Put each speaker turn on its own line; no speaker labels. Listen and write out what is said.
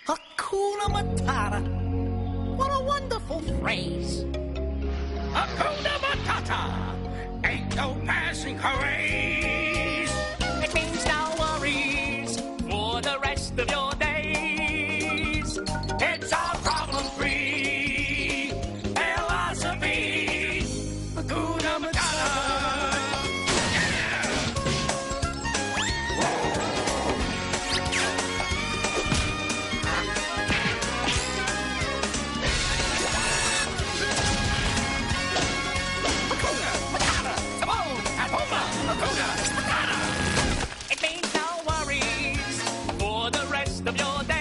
Hakuna Matata. What a wonderful phrase.
Hakuna Matata. Ain't no passing craze.
It means no worries for the rest of your days.
It's our problem-free philosophy. Hakuna Matata.
It means no worries for the rest of your day.